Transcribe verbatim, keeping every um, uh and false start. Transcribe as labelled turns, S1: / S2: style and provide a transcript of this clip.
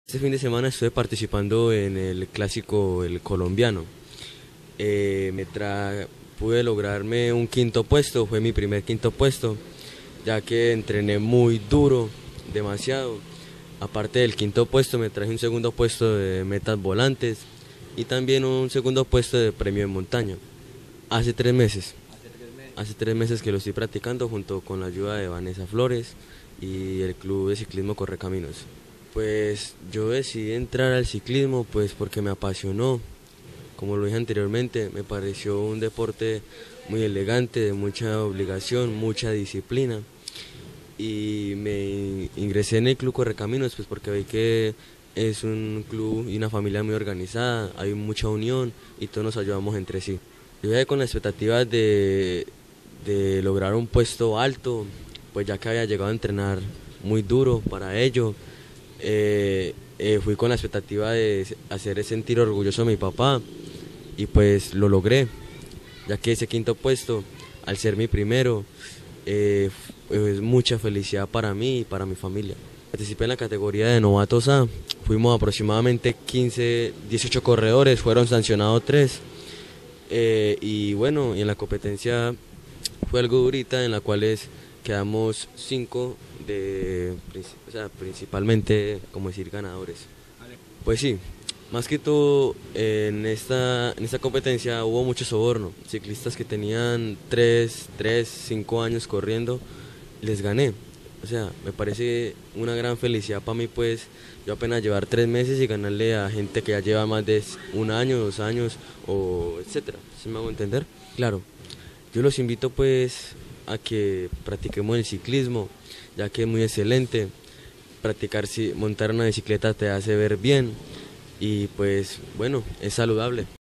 S1: Este fin de semana estuve participando en el clásico el colombiano. Eh, me tra pude lograrme un quinto puesto, fue mi primer quinto puesto, ya que entrené muy duro, demasiado. Aparte del quinto puesto me traje un segundo puesto de metas volantes y también un segundo puesto de premio en montaña. Hace tres meses, hace tres meses que lo estoy practicando junto con la ayuda de Vanessa Flores y el Club de Ciclismo Correcaminos. Pues yo decidí entrar al ciclismo pues porque me apasionó. Como lo dije anteriormente, me pareció un deporte muy elegante, de mucha obligación, mucha disciplina. Y me ingresé en el Club Correcaminos pues porque vi que es un club y una familia muy organizada, hay mucha unión y todos nos ayudamos entre sí. Yo llegué con la expectativa de, de lograr un puesto alto, pues ya que había llegado a entrenar muy duro para ello. Eh, eh, fui con la expectativa de hacer sentir orgulloso a mi papá y pues lo logré, ya que ese quinto puesto, al ser mi primero, eh, es mucha felicidad para mí y para mi familia. Participé en la categoría de novatos A, fuimos aproximadamente quince, dieciocho corredores, fueron sancionados tres, eh, y bueno, y en la competencia fue algo durita en la cual es, quedamos cinco de, o sea, principalmente, como decir, ganadores. Pues sí, más que todo en esta, en esta competencia hubo mucho soborno. Ciclistas que tenían tres, tres, cinco años corriendo, les gané. O sea, me parece una gran felicidad para mí, pues yo apenas llevar tres meses y ganarle a gente que ya lleva más de un año, dos años, o etcétera. ¿Sí me hago entender? Claro, yo los invito pues a que practiquemos el ciclismo, ya que es muy excelente. Practicar, si montar una bicicleta te hace ver bien y pues bueno, es saludable.